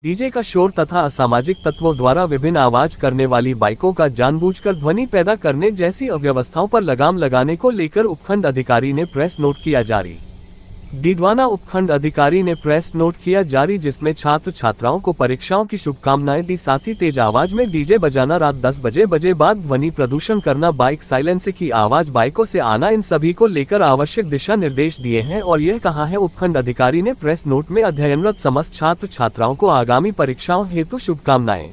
DJ का शोर तथा असामाजिक तत्वों द्वारा विभिन्न आवाज करने वाली बाइकों का जानबूझकर ध्वनि पैदा करने जैसी अव्यवस्थाओं पर लगाम लगाने को लेकर उपखंड अधिकारी ने प्रेस नोट किया जारी। डीडवाना उपखंड अधिकारी ने प्रेस नोट किया जारी, जिसमें छात्र छात्राओं को परीक्षाओं की शुभकामनाएं दी। साथ ही तेज आवाज में डीजे बजाना, रात 10 बजे बाद ध्वनि प्रदूषण करना, बाइक साइलेंसर की आवाज बाइकों से आना, इन सभी को लेकर आवश्यक दिशा निर्देश दिए हैं। और यह कहा है उपखंड अधिकारी ने प्रेस नोट में अध्ययनरत समस्त छात्र छात्राओं को आगामी परीक्षाओं हेतु शुभकामनाएं।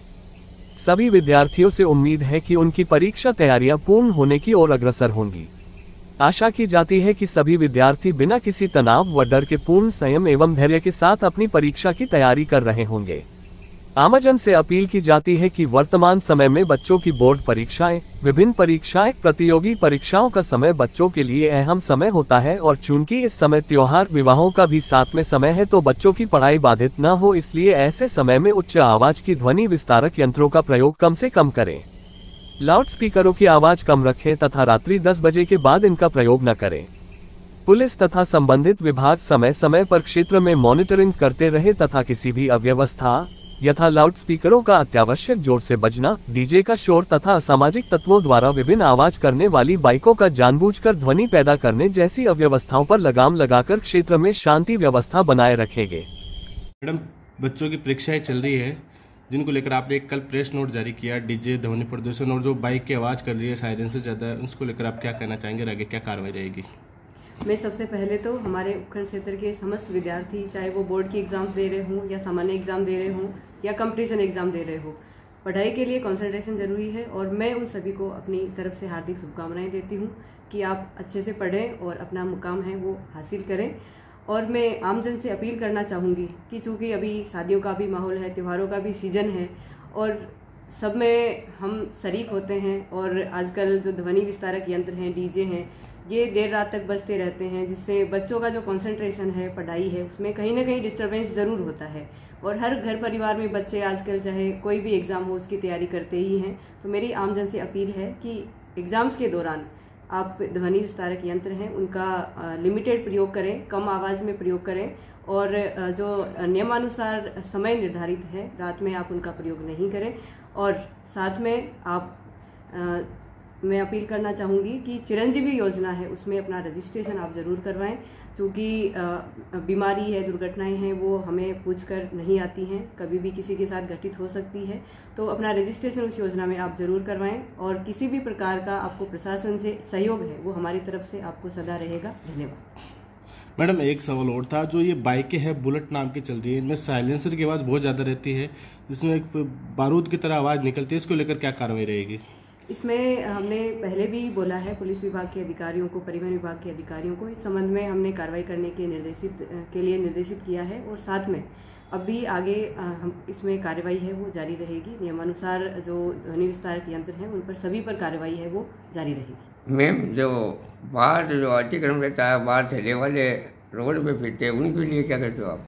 सभी विद्यार्थियों से उम्मीद है कि उनकी परीक्षा तैयारियां पूर्ण होने की ओर अग्रसर होंगी। आशा की जाती है कि सभी विद्यार्थी बिना किसी तनाव व डर के पूर्ण संयम एवं धैर्य के साथ अपनी परीक्षा की तैयारी कर रहे होंगे। आमजन से अपील की जाती है कि वर्तमान समय में बच्चों की बोर्ड परीक्षाएं, विभिन्न परीक्षाएं, प्रतियोगी परीक्षाओं का समय बच्चों के लिए अहम समय होता है और चूंकि इस समय त्योहार विवाहों का भी साथ में समय है, तो बच्चों की पढ़ाई बाधित न हो, इसलिए ऐसे समय में उच्च आवाज की ध्वनि विस्तारक यंत्रों का प्रयोग कम से कम करें। लाउड स्पीकरों की आवाज कम रखें तथा रात्रि 10 बजे के बाद इनका प्रयोग न करें। पुलिस तथा संबंधित विभाग समय समय पर क्षेत्र में मॉनिटरिंग करते रहे तथा किसी भी अव्यवस्था यथा लाउड स्पीकरों का अत्यावश्यक जोर से बजना, डीजे का शोर तथा असामाजिक तत्वों द्वारा विभिन्न आवाज करने वाली बाइकों का जानबूझकर ध्वनि पैदा करने जैसी अव्यवस्थाओं पर लगाम लगाकर क्षेत्र में शांति व्यवस्था बनाए रखेंगे। मैडम, बच्चों की परीक्षाएं चल रही है, जिनको लेकर आपने कल प्रेस नोट जारी किया, डीजे, ध्वनि प्रदूषण और जो बाइक की आवाज़ कर रही है सायरन से ज़्यादा, उसको लेकर आप क्या कहना चाहेंगे और आगे क्या कार्रवाई रहेगी? मैं सबसे पहले तो हमारे उपखंड क्षेत्र के समस्त विद्यार्थी, चाहे वो बोर्ड की एग्ज़ाम्स दे रहे हों या सामान्य एग्ज़ाम दे रहे हों या कंपटीशन एग्ज़ाम दे रहे हो, पढ़ाई के लिए कंसंट्रेशन ज़रूरी है। और मैं उन सभी को अपनी तरफ से हार्दिक शुभकामनाएँ देती हूँ कि आप अच्छे से पढ़ें और अपना मुकाम है वो हासिल करें। और मैं आमजन से अपील करना चाहूँगी कि चूँकि अभी शादियों का भी माहौल है, त्योहारों का भी सीज़न है और सब में हम शरीक होते हैं, और आजकल जो ध्वनि विस्तारक यंत्र हैं, डीजे हैं, ये देर रात तक बजते रहते हैं, जिससे बच्चों का जो कंसंट्रेशन है, पढ़ाई है, उसमें कहीं ना कहीं डिस्टर्बेंस ज़रूर होता है। और हर घर परिवार में बच्चे आजकल चाहे कोई भी एग्ज़ाम हो उसकी तैयारी करते ही हैं। तो मेरी आमजन से अपील है कि एग्ज़ाम्स के दौरान आप ध्वनि विस्तारक यंत्र हैं उनका लिमिटेड प्रयोग करें, कम आवाज़ में प्रयोग करें, और जो नियमानुसार समय निर्धारित है रात में आप उनका प्रयोग नहीं करें। और साथ में आप मैं अपील करना चाहूँगी कि चिरंजीवी योजना है उसमें अपना रजिस्ट्रेशन आप ज़रूर करवाएं, क्योंकि बीमारी है, दुर्घटनाएं हैं, वो हमें पूछकर नहीं आती हैं, कभी भी किसी के साथ घटित हो सकती है। तो अपना रजिस्ट्रेशन उस योजना में आप ज़रूर करवाएं, और किसी भी प्रकार का आपको प्रशासन से सहयोग है वो हमारी तरफ से आपको सदा रहेगा। धन्यवाद। मैडम, एक सवाल और था, जो ये बाइकें हैं बुलेट नाम की चल रही है, इनमें साइलेंसर की आवाज़ बहुत ज़्यादा रहती है, जिसमें एक बारूद की तरह आवाज़ निकलती है, इसको लेकर क्या कार्रवाई रहेगी? इसमें हमने पहले भी बोला है पुलिस विभाग के अधिकारियों को, परिवहन विभाग के अधिकारियों को, इस संबंध में हमने कार्रवाई करने के लिए निर्देशित किया है। और साथ में अभी आगे हम इसमें कार्रवाई है वो जारी रहेगी। नियमानुसार जो ध्वनि विस्तारक यंत्र हैं उन पर सभी पर कार्रवाई है वो जारी रहेगी। मैम, जो बाहर जो अतिक्रमण रहता है, बाहर ठेले वाले रोड पे फिरते हैं, उनके लिए क्या करते हो आप?